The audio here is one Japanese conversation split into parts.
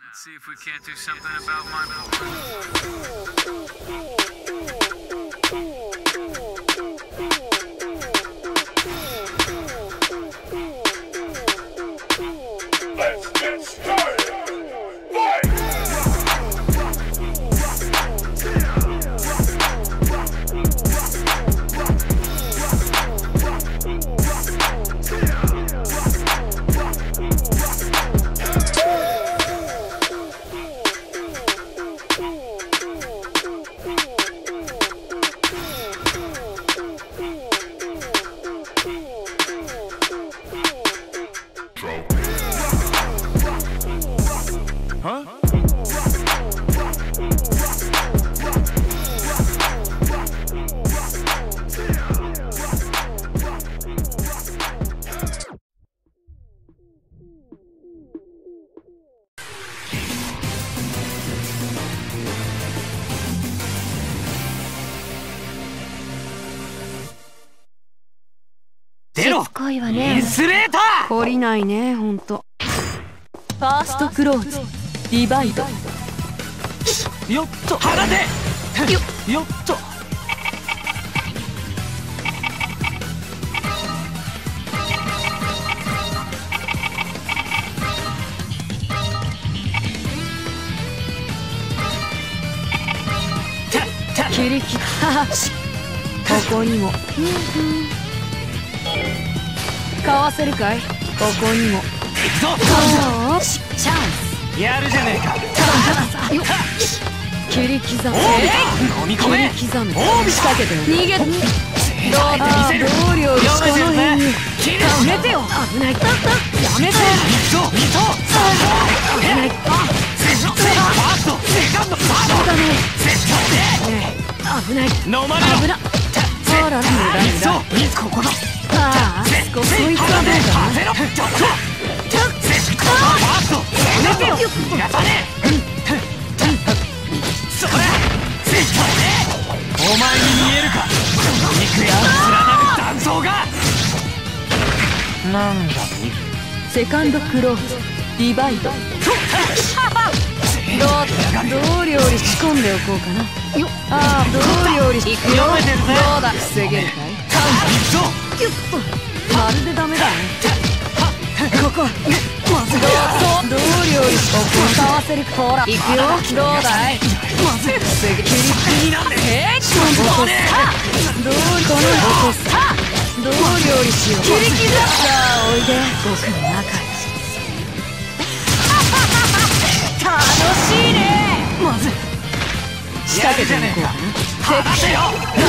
Let's see if we can't do something about my Let's get started! Huh? しつこいわね。インスレーター懲りないね、ほんと。ファーストクローズ、ディバイド。よっと放て。よっと切り切った。ここにもかわせるかい。ここにもチャンスやるじゃねえか。切り刻む。飲み込め。切り刻む。仕掛けて逃げ。どうだ。同僚にこの辺にやめてよ。危ない。やめて。危ない。そうだね。危ない。飲まれろ。危な。ほら無駄無駄。ここだ。ああ、そいつはどうかな。やめてよ。逃がさねえ。それお前に見えるか。肉や連なる断層が。なんだセカンドクローズ、ディバイド。どう料理仕込んでおこうかな。ああ、どう料理いくよ。どうだ、防げるかい。キュッとまるでダメだね。ここまずどう料理使わせる。ほら行くよ。どうだい。まず防げ。切り切りなんで。落とす。どうこの落とす。どう料理しよう。切り刻んだ。さあおいで、僕の中へ。楽しいね。まず仕掛けていこうかな。放てよ。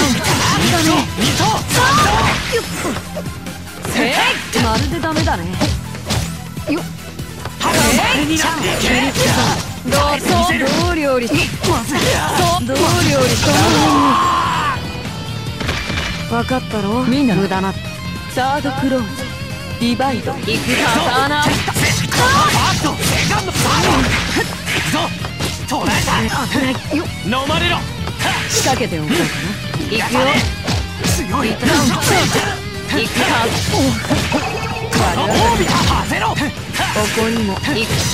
まるでダメだね。よっ。どう料理。どう料理。分かったろ。みんな無駄な。サードクローズ、ディバイド。行くか。サーナー。飲まれろ。仕掛けておこうかな。行くよ。強い。行くか。ここにも行く。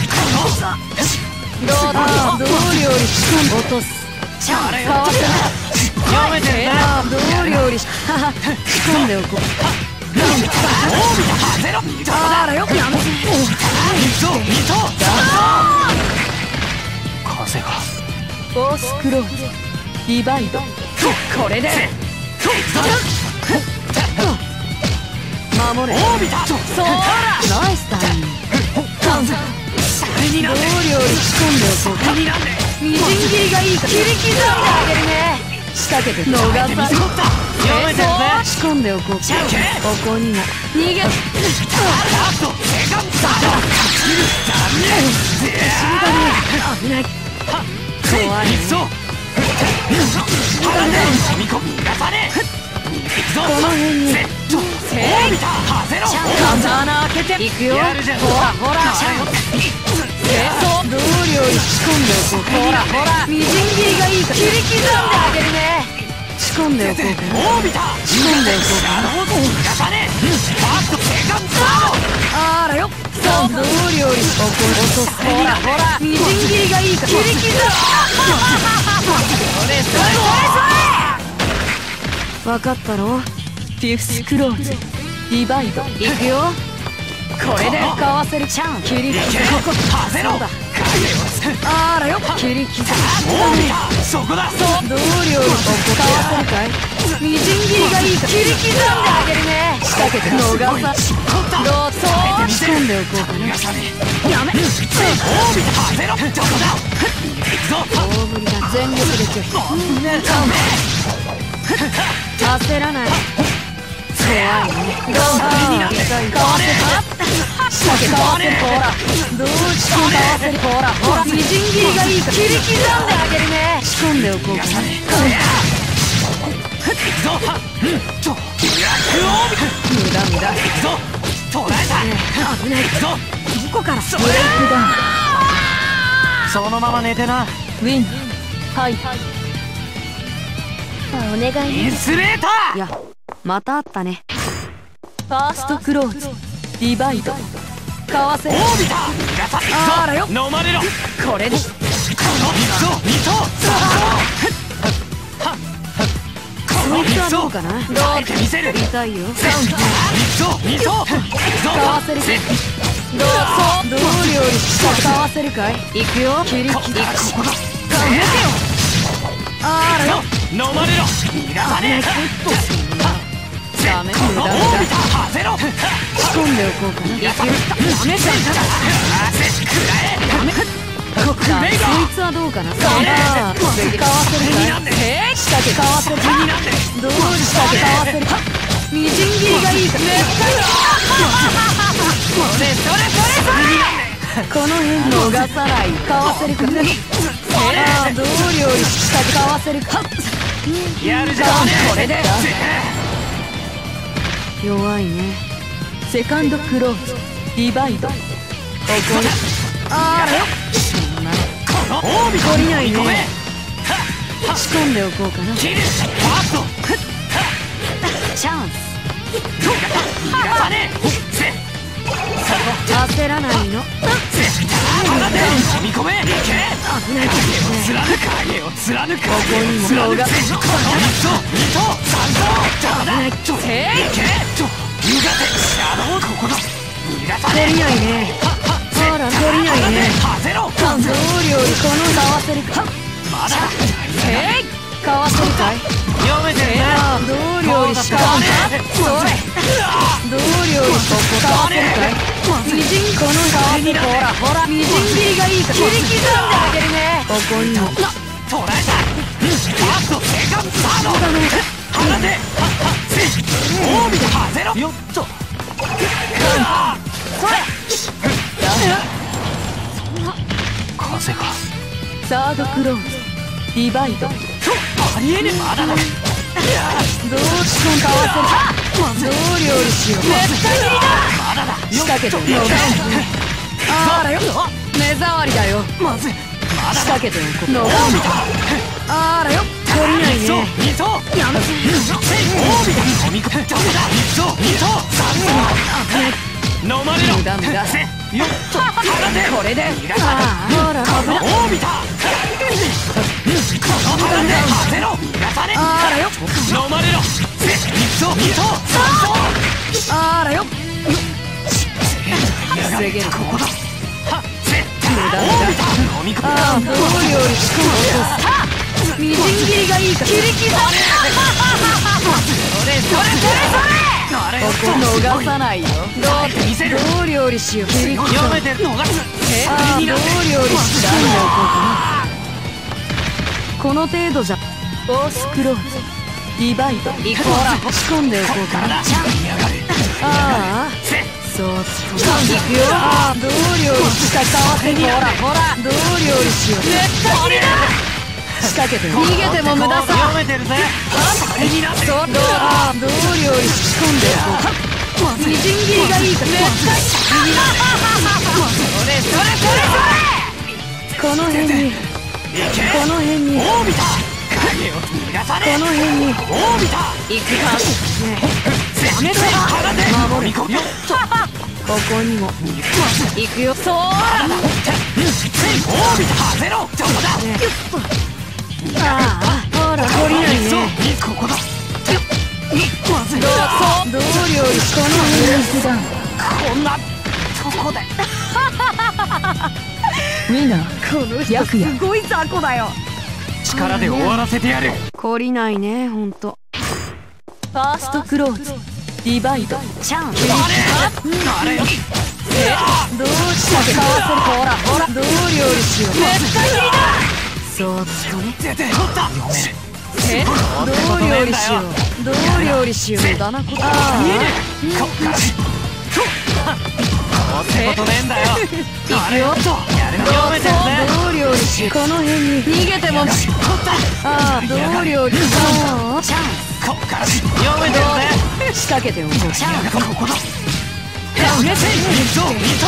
どうだ。どう料理仕込ん落とす。かわせな。やめてな。どう料理仕込んでおこう。あらよ。やめて。風が。フォースクローズ、ディバイド。これで守れ。そらナイスタイミング。どう料理仕込んでおこうか。みじん切りがいいか。切り刻んであげるね。仕掛けて逃さず仕込んでおこうか。ここにも逃げ。危ない。怖いね。この辺に穴開けていくよ。ほらほら。どう料理仕込んでおこう。ほらほら。みじん切りがいいか。切り刻んであげるね。仕込んでおこうかな。仕込んでおこうかな。あらよ、さあどう料理落とす。ほらほら、みじん切りがいいか。切り刻む。分かったろ。フィフスクローズディバイドいくよ。これでかわせる。チャン切り刻む。そうだ。あらよ、切り刻む。 そこだ。 どう料理をかわせるかい。みじん切りがいいか。切り刻んであげるね。仕掛けて逃さ。どうぞ。仕込んでおこうかな。やめ。大振りだ。全力で拒否。焦らない。怖いね。どうかわせる。仕掛けかわせる。ほらどうしてかわせる。ほらほら、みじん切りがいいか。切り刻んであげるね。仕込んでおこうかな。無駄無駄。危ない。どこから。ブレイクダウン。 そのまま寝てな。 ウィン。はい。 お願い。 インスレーター。 いや、またあったね。ファーストクローズディバイドかわせる。あらよ、 飲まれろ。 これでそいつはどうかな。どう見せる。 痛いよ。かわせる。どう料理したかわせるかい。行くよ。切り刻む。あらよ、 飲まれろ。 ダメ。無駄無駄。仕込んでおこうかな。ダメじゃん。そいつはどうかな。かわせるかい。仕掛けかわせる。どう仕掛けかわせる。みじん切りがいいか。この辺逃さない。かわせるか。どう料理仕掛けかわせるか。 やるじゃん。 これで弱いね。セカンドクローズディバイド。あらよ、そんな懲りないね。仕込んでおこうかな。チャンス。焦らないの。危ないここにも逃がす。懲りないね。ほら懲りないね。どう料理このかわせるか。かわせるかい。どう料理しかわせる。それどう料理かわせるかい。みじんこのかわせる。ほらほら、みじん切りがいいか。切り刻んであげるね。ここにもよっと。風が。 サードクローズディバイド。 ありえねえ。まだだ。 どう仕込んかわせる。どう料理しよう。絶対にだ。仕掛けておこう。あらよ、目障りだよ。仕掛けておこう。あらよ、懲りないね。やめて。 飲まれろ。 無駄無駄。 よっと。 これで。ほら危ない。あらよ、 飲まれろ。 あらよ。防げる。ここだ。無駄無駄。どう料理仕込む。みじん切りがいいか。切り刻む。ここ逃さないよ。どう料理しよう。切り刻む。どう料理仕込んでおこうかな。この程度じゃ。フォースクローズディバイド。ほら仕込んでおこうかな。ああ、そういくよ。どう料理したかわせる。ほらほら、どう料理しよう。仕掛けて逃げても無駄さ。 読めてるぜ。 どう料理仕込んでおこう。みじん切りがいいか。この辺に影を逃がさねえ。 この辺にオービタ行くか。 やめて離れ守る。 込みよっとここにも行くよ。そうだ。 オービタ外れろ。どこだ。 ああ、ほら懲りないね。 ここだ。まずい。 どう料理しこの辺にだ。 こんなとこでウィナー、この人すごい雑魚だよ。 力で終わらせてやる。 懲りないね、ほんと。 ファーストクローズ、ディバイド、 チャン。 あれよ。 どうしたかわせる。ほらほら、どう料理しよう。絶対切りだ。そうつかね。 出てほった読める。 どう料理しよう。どう料理しよう。無駄なこと。ああ、 こっからってことねえんだよ。 行くよ。 やるの読めてるぜ。 どう料理しよう。この辺に逃げても。ああ、どう料理しよう。チャン。 こっから読めてるぜ。 仕掛けておこう。 チャンここだ。やめて。糸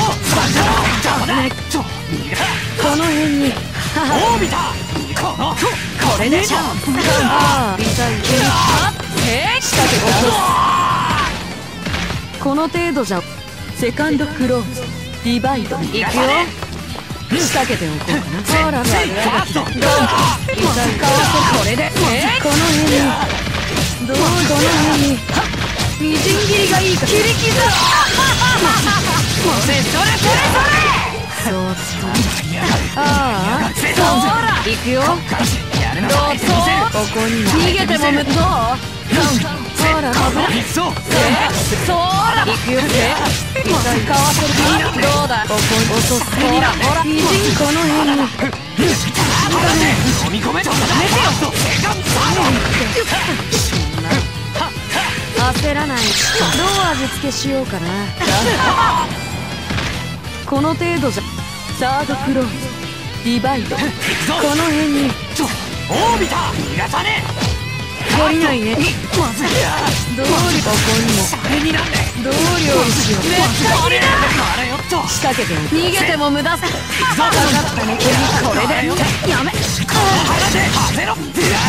この辺にオービタこれでチャンああ、痛い。仕掛けておこう。この程度じゃ。 セカンドクローズ、ディバイド、 行くよ。仕掛けておこうかな。ほら、痛い。かわせこれで。この辺にこの辺にみじん切りがいいか。切り刻む。そうつか。ああ、ほら行くよ。どうぞ。ここに逃げてもむ。どう。ほら、危ない。 そうそうだ。行くよ。痛い。かわせる。どうだ。ここに落とす。ほらほら、みじんこの辺に飲み込め。 焦らない。どう味付けしようかな。この程度じゃ。 サードクローズ、ディバイド、 この辺にオービタ逃がさねえ。 懲りないね。 まずい。 どうりここにもシャレになんねえ。 どう料理しよう。 あれよっと仕掛けて逃げても無駄さ。かかったね。これでやめ。 離せ外れろ。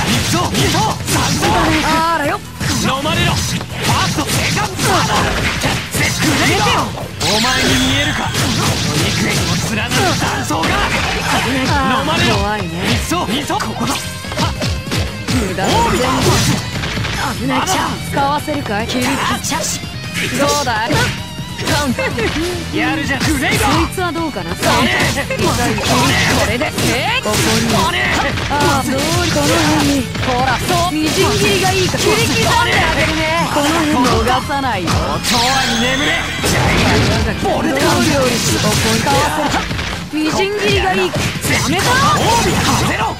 あらよ。 飲まれろ。ファーストセカンドグレイド。お前に見えるか。幾重にも連なる断層が。飲まれろ。 怖いね。 ここだ。 無駄だ。危ない。かわせるかい。切り刻む。どうだ。 やるじゃん。グレイド。 そいつはどうかな。痛い。これでここにああ、どうりこの辺にほら、そうみじん切りがいいか。切り刻んであげるね。この辺逃さないよ。 永遠に眠れ。 どう料理しここにかわせる。みじん切りがいいか。やめた。 オービタ外れろ。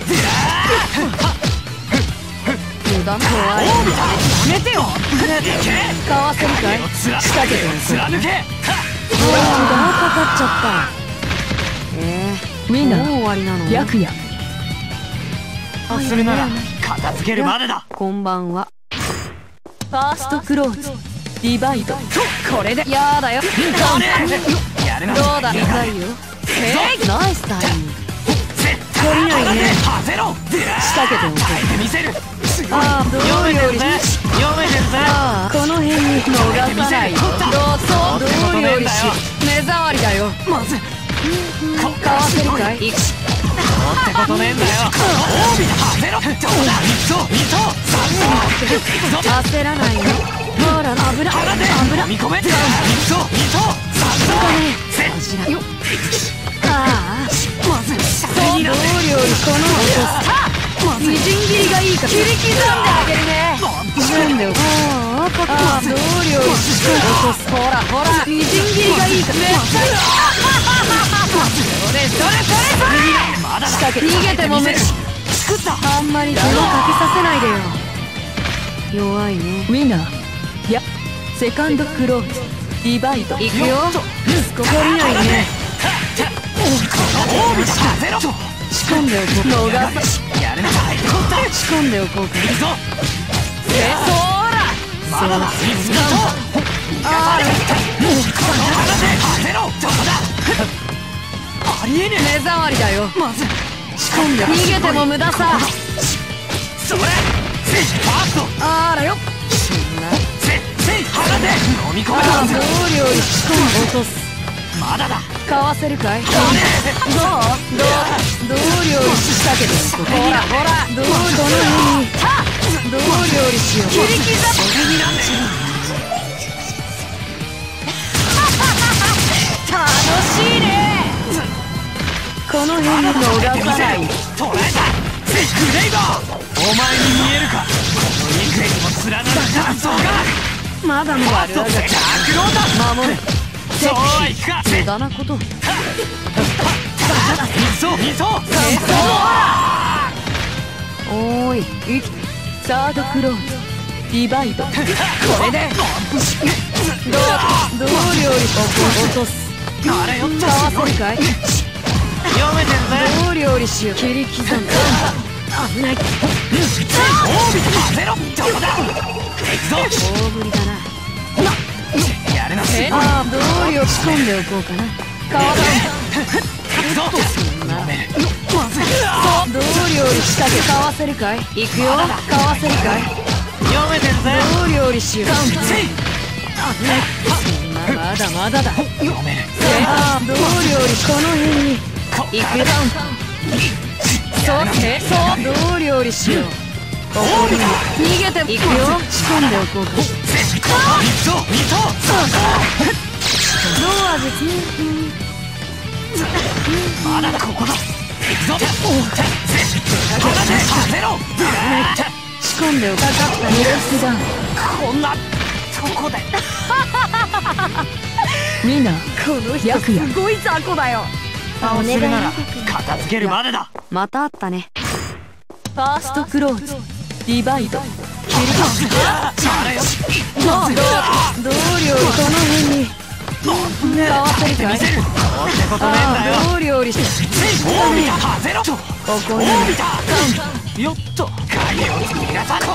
無駄な。怖い。やめてよ。かわせるかい。仕掛けておこう。 貫け。 ほら、かかっちゃった。 ウィナもう終わりなの。 ー、白夜、 するなら片付けるまでだ。 こんばんは。 ファーストクローズ、ディバイド、 これでやだよ。 やるな。 どうだ。痛いよ。ナイスタイミング。懲りないね。 外れろ。 仕掛けておこう。 見せる。 ああ、どう読めて料理し。 るぜ。読めてるぜ。 ああ、この辺に逃さないよ。どうぞ。どう料理し。目障りだよ。 まずかわせるかい。 ってことねえんだよ。オービタ外れろ。どうだ。 焦らないよ。ほら、危ない。 飲み込め。 よっ。ああ、 まずどう料理このみじん切りがいいか。切り刻んであげるね。なんでよ。ああ、どう料理し落とす。ほらほら、みじん切りがいいか。めっちゃ仕掛け逃げても無理。あんまり手をかけさせないでよ。弱いね。 ウィナー、や、セカンドクローズ、ディバイド、 行くよ。懲りないね。 オービタ外れろ。 仕込んでおこう。逃さし。 やるな。 仕込んでおこうか。 行くぞ。まだだ。 あれ外れろ。どこだ。ありえねえ。 目障りだよ。 まず仕込んで逃げても無駄さ。 それファーストあらよそんな腹で飲み込めああ、同僚に仕込む落とす。 まだだかわせるかい。どう同僚に仕掛けて。ほらほら、この辺に同僚にしよう。切り刻む楽しいね。この辺に逃さない。 捉えたグレイバーお前に見えるか幾重にも連なる断層がまだまだ逆ロ守れ。 そうはいくか無駄なこと。おーい、 サードクローズディバイド。これで同僚に落とす。 あれよっとかわせるかい。 読めてるぜ同僚にしよう。切り刻む。危ない。 ゼロどこだ大振りだな。 やるなああ、同僚仕込んでおこうかな。かわせ同僚に仕掛けかわせるかい。行くよ。かわせるかい。 読めてるぜ同僚にしよう。まだまだだ。 読めるああ、同僚にこの辺に行くよ。そう同僚にしよう。逃げて行くよ。仕込んでおこうか。どう味つね。 まだここだ仕込んでおかかったミレスダウン。 こんなとこでミナこの人すごい雑魚だよ。 倒せるなら片付けるまでだまたあったね。 ファーストクローズディバイド。 同僚にこの辺にかわせるかい。ああ、同僚にここによっと影を逃がさん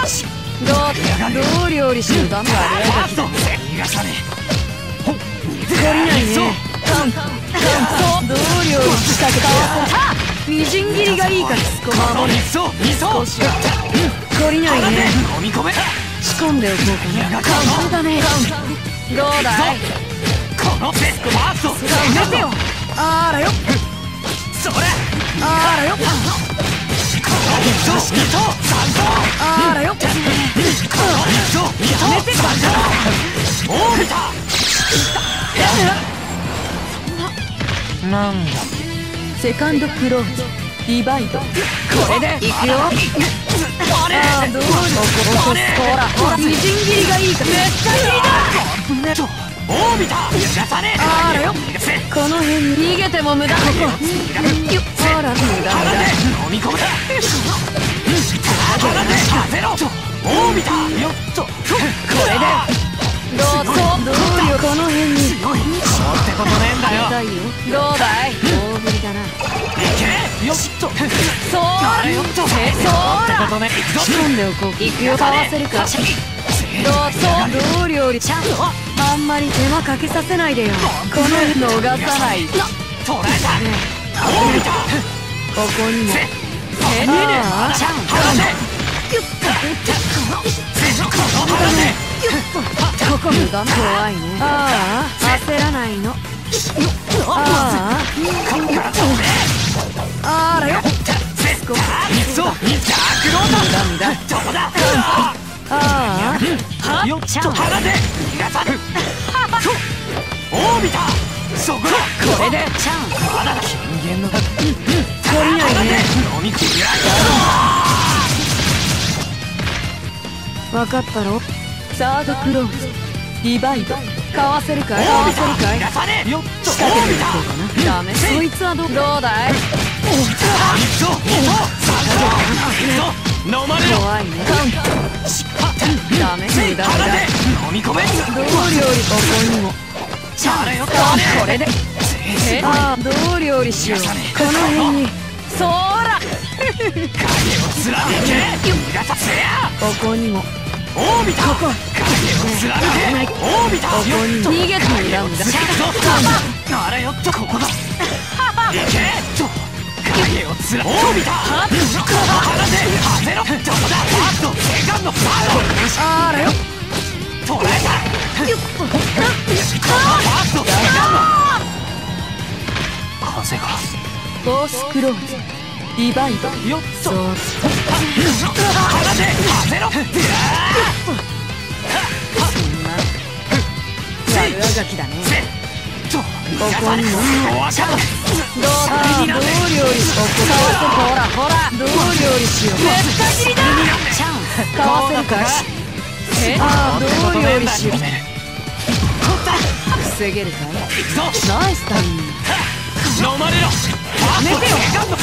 同僚にしよう。ダメだ。 逃がさね懲りないね。同僚に仕掛けかわせる。みじん切りがいいからそこ守る。少し懲りないね。 飲み込め仕込んでおこうかな。カウントだね。どうだい。 このベストファーストやめてよ。あらよそれあらよあらよ。やめてなんだセカンドクローズディバイド。 これで行くよ。ああ、どうぞ。ほらみじん切りがいいか。めっちゃ切りだ。あらよこの辺に逃げても無駄。ここあら無駄無駄。 飲み込めよっとこれでどうぞ。同僚この辺に強いそうってことねえんだよ痛いよ。どうだい。大振りだな。 いけよっとそうあれよっとそうってことね仕込んでおこう。行くよ。かわせるか。どうぞ。同僚にあんまり手間かけさせないでよ。この逃さない。 捉えたここにもあここ無駄。怖いね。ああ、焦らないの。あああらよ少しああよっと腹で逃がさぬ大見たそここれでまだ金言の懲りないね。 飲み込み分かったろ。 サードクローズディバイド。 かわせるかい。かわせるかい。 逃がさねよっと仕掛けていこうかな。ダメ。そいつはどうだい。 飲まれろ怖いね。ダメ。無駄無駄。 飲み込め同僚にここにもこれでああ、同僚にしよう。この辺にそーら影を貫け逃がさせやここにも大見たここ影を貫け大見たここに逃げて無駄無駄。 あれよっとここだいけと影をスラオービタ放て外せろ。どうだ。ファーストセカンドファーあらよ。 ド捉えた。ファーストセカンド風がフォースクローズディバイド。 よっとそう放て外ろ。 悪あがきだね。 ここにもどうだ。どう料理しよう。ほらほら。どう料理しよう。めった切りだ。チャンス。かわせるかい。どう料理しよう。防げるかい。ナイスタイミング。 飲まれろ。 やめてよ。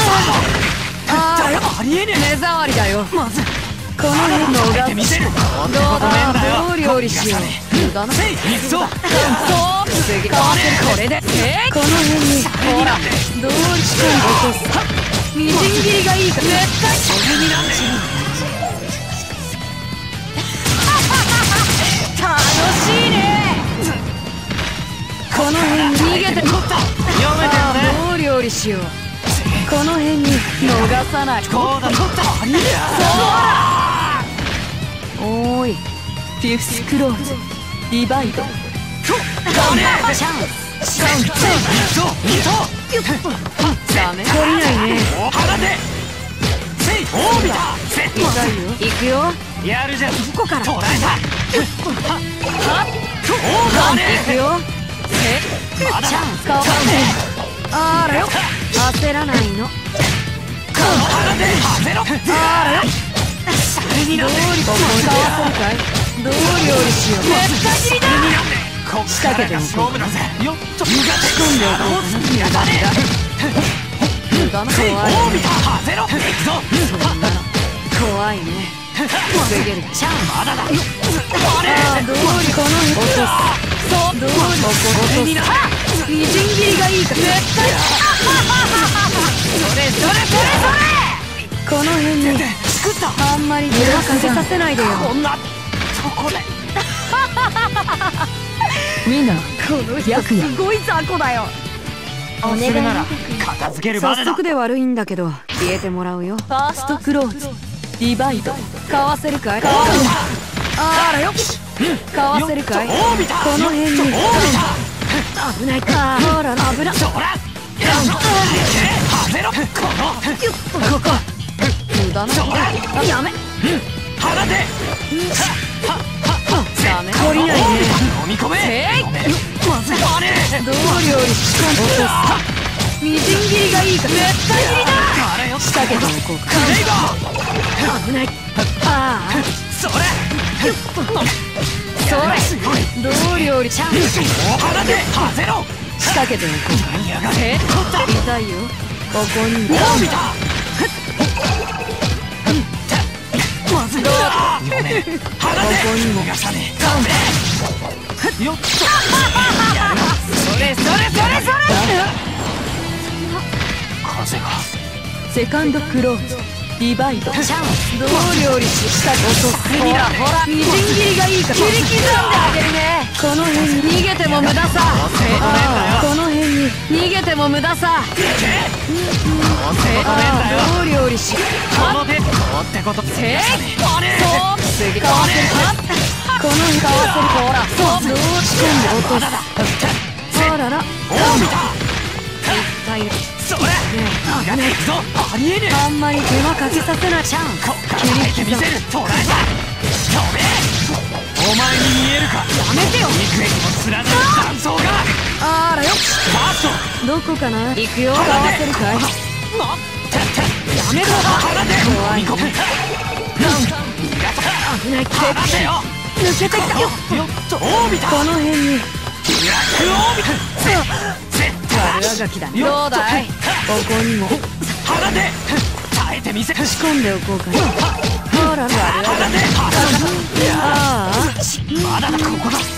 ありえねえ。 目障りだよ。 まずこの辺のやってみせる。 どうだ。どう料理しよう。無駄な。 せい行くぞ。 防げ。かわせる。これで。この辺に。ほら。どう仕込んで落とす。みじん切りがいいか。絶対。 俺になんで楽しいね。この辺に逃げて。 読めてるね。 どう料理しよう。この辺に逃さない。 こうだ。 おーい。 フィフスクローズディバイド。 チャンス。ダメ。懲りないね。痛いよ。行くよ。 やるじゃん。 ここから。 捉えた。 行くよ。チャンス。かわせ。あらよ。焦らないの。あらよ。どう料理かわせるかい。どう料理しよう。めった切りだ。仕掛けておこう。 よっと仕込んでおこう。無駄だ。無駄な。怖いね。そんなの怖いね。防げる。チャンス。どうりこの落とす。そう。どうり落とす。みじん切りがいいか。絶対。それ。この辺に。あんまり手をかけさせないでよ。 こんなとこでウィナーこの人すごい雑魚だよ。お願いなら片付けるまでだ。 早速で悪いんだけど消えてもらうよ。 ファーストクローズディバイド。 かわせるかい。あらよ。かわせるかい。この辺に。危ないか。ほら危ない。ここ。無駄な。やめ。ダメ。懲りないね。 飲み込め。まずどう料理し込んで落とす。みじん切りがいいか。めった切りだ。仕掛けておこうか。危ない。ああ。 それどう料理チャンス。仕掛けておこうか。痛いよ。ここにも。 まずい。 ここにも。 よっとそれ。 風がセカンドクローズディバイド。 チャンス。どう料理し仕掛け落とす。ほらみじん切りがいいか。切り刻んであげるね。この辺に逃げても無駄さ。この辺に逃げても無駄さ。どう料理し。 この手ってこと。 そう。次かわせるか。この辺かわせるか。ほら。どう仕込んで落とす。あらら。一体。 それ危ないぞ。ありえねえ。 あんまり手間かけさせない。チャンス。 切り刻む。捉えた。飛べ。お前に見えるか。 やめてよ。 幾重にも連なる断層が。 あらよ。 ファーストどこかな。行くよ。かわせるかい。やめろ。怖いね。危ない。抜けてきた。 よっとオービタ。 この辺に。 ブラックオービタ。 悪あがきだね。どうだい。ここにも。 腹で耐えてみせ。 仕込んでおこうかな。ほら悪あがき。ああ。 まだだ。ここだ。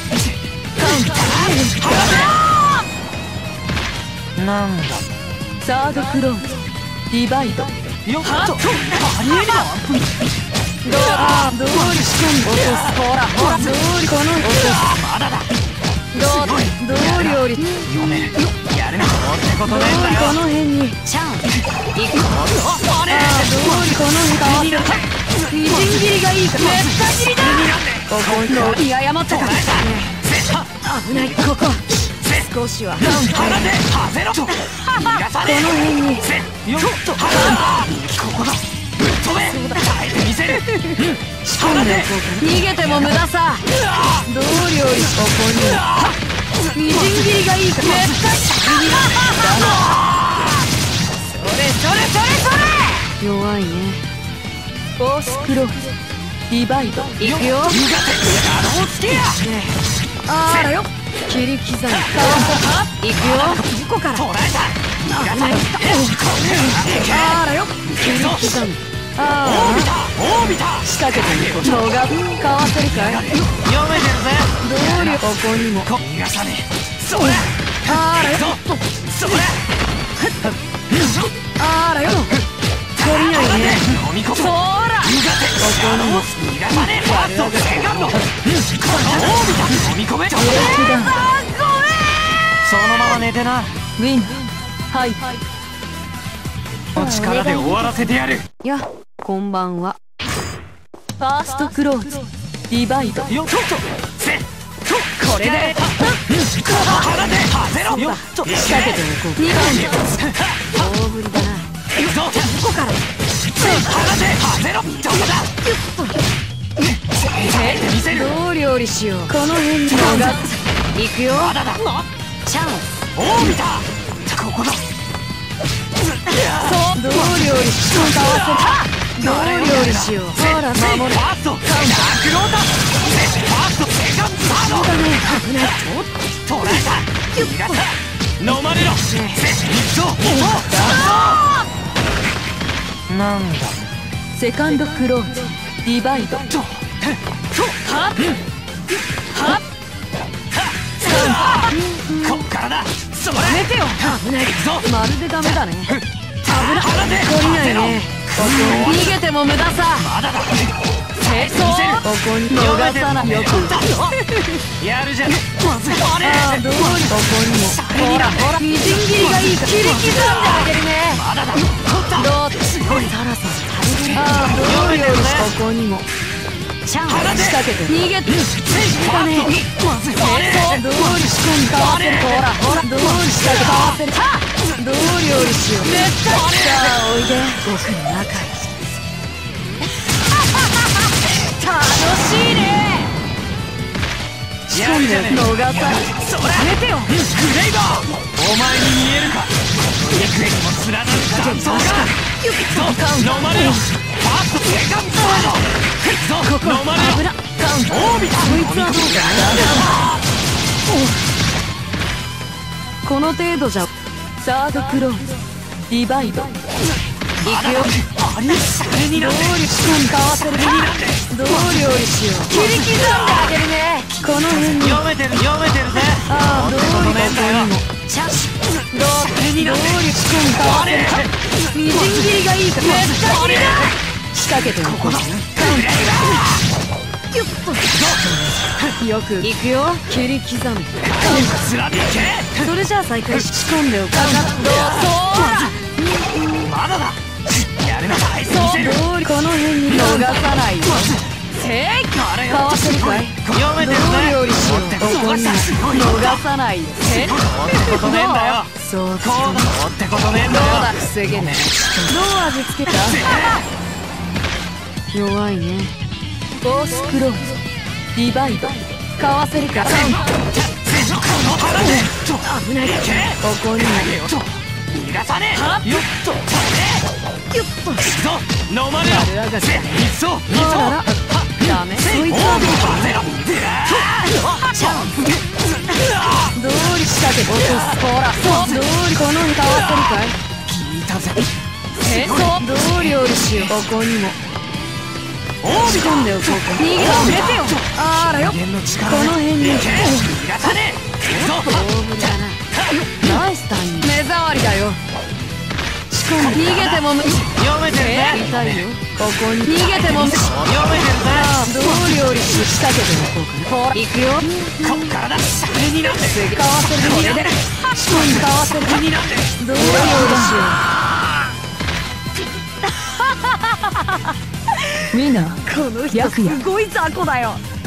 なんだ。 サードクローズディバイド。 よっとありえねどうり仕込んで落とす。ほらどうりこの落とす。 まだだ。 どう料理。 読める。やるなってことねえんだよ。 この辺に。チャンス。行く。 このかわせるみじん切りがいいかめった切りだここに誤ったか危ないここ少しはこの辺によっとここだぶっ飛べ耐えてみせる仕込んでおこうか逃げても無駄さどう料理ここにみじん切りがいいかめった切りそれ弱いねフォースクローズディバイド。 いくよあらよ切り刻むいくよここからあらよ切り刻むああ仕掛けてみこうのがかわせるかい読めてるぜどうりここにも逃がさねえそれあらよそれあらよ懲りないね飲み込むそーらここにも逃がさねえファーストセカンドこの飲み込めそのまま寝てなウィンはいこの力で終わらせてやるやこんばんはファーストクローズディバイド。 よっとせこれで腹で外ろよっと仕掛けておこう2番大振りだな行くぞここから腹で外ろどこだ耐えてみせるどう料理しようこの辺に逃がすいくよまだだチャンおお見たここだそうどう料理しようかわせどう料理しようほら守るファーストクローだファーストセカンドサードだね危ない捉えた逃がした飲まれろ行くぞなんだセカンドクローズディバイド。 はっはっこっからだそれやめてよ危ない行くぞまるでダメだね腹で懲りないね逃げても無駄さまだだここに逃さないよくやるじゃんまずあれああどうにここにもほらほらみじん切りがいいか切り刻んであげるねまだだどう強いサラさああどう料理ここにもチャンス仕掛けて逃げてだねまずあれどうり仕込んでかわせるほらほらどうり仕掛けかわせるどう料理しようめったさあおいで僕の仲いい楽しいね仕込んで逃さないそれやめてよグレイバーお前に見えるか幾重にも連なる断層が飲まれろファーストセカンドサードここ飲まれろ油カウントオービタこいつはどうかこの程度じゃサードクローズディバイド。 行くよあれそれにどうなってり仕込んかわせるどう料理しよう切り刻んであげるねこの辺に読めてるぜああどうりここにもチャンスどうり仕込んかわせるみじん切りがいいかめった切りだ仕掛けておこうよく行くよ切り刻む貫けそれじゃあ再開仕込んでおこうどうそうまだだやるなさいそうどうりこの辺に逃さないよ正解かわせるかい読めてるぜどう料理しようここにも逃さないよってことねえんだよそうこうだってことねえんどうだよだ防げねどう味付けた弱いねフォースクローズディバイド。 かわせるかこの腹で危ないここにも逃がさねえよっとキュッと行くぞ飲まれろ丸上がりだね行くぞあららダメそいつはチャンスどうり仕掛けて落とすほらそうどうりこのかわせるかい聞いたぜそうどう料理しようここにも仕込んでおこうか逃げろ出てよあらよこ人間の力の辺に逃がさねえ行くぞ大振りだなナイスタイミング目障りだよ仕込んで逃げても無視読めてるぜ痛いよここに逃げても無視読めてるぜどう料理し仕掛けておこうかほら行くよこっからだそれになってかわせるこれで仕込んでかわせるになってどう料理しようウィナーこの人白夜すごい雑魚だよ。